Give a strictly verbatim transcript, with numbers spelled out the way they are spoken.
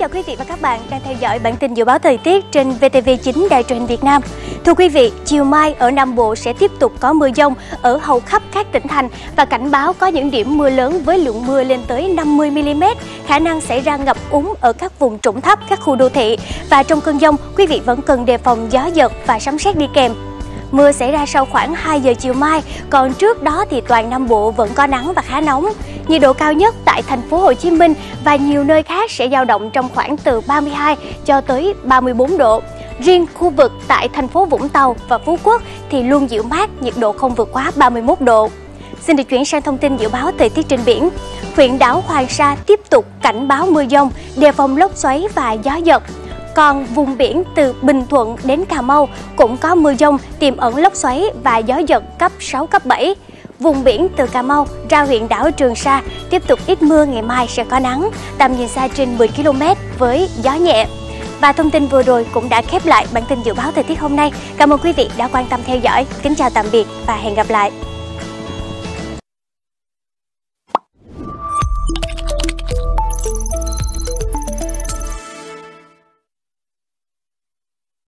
chào quý vị và các bạn đang theo dõi bản tin dự báo thời tiết trên vê tê vê chín Đài truyền hình Việt Nam. Thưa quý vị, chiều mai ở Nam Bộ sẽ tiếp tục có mưa dông ở hầu khắp các tỉnh thành và cảnh báo có những điểm mưa lớn với lượng mưa lên tới năm mươi mi li mét, khả năng xảy ra ngập úng ở các vùng trũng thấp, các khu đô thị. Và trong cơn dông, quý vị vẫn cần đề phòng gió giật và sấm sét đi kèm. Mưa xảy ra sau khoảng hai giờ chiều mai, còn trước đó thì toàn Nam Bộ vẫn có nắng và khá nóng. Nhiệt độ cao nhất tại thành phố Hồ Chí Minh và nhiều nơi khác sẽ dao động trong khoảng từ ba mươi hai cho tới ba mươi bốn độ. Riêng khu vực tại thành phố Vũng Tàu và Phú Quốc thì luôn dịu mát, nhiệt độ không vượt quá ba mươi mốt độ. Xin được chuyển sang thông tin dự báo thời tiết trên biển. Huyện đảo Hoàng Sa tiếp tục cảnh báo mưa dông, đề phòng lốc xoáy và gió giật. Còn vùng biển từ Bình Thuận đến Cà Mau cũng có mưa dông, tiềm ẩn lốc xoáy và gió giật cấp sáu, cấp bảy. Vùng biển từ Cà Mau ra huyện đảo Trường Sa tiếp tục ít mưa, ngày mai sẽ có nắng, tầm nhìn xa trên mười ki lô mét với gió nhẹ. Và thông tin vừa rồi cũng đã khép lại bản tin dự báo thời tiết hôm nay. Cảm ơn quý vị đã quan tâm theo dõi. Kính chào tạm biệt và hẹn gặp lại.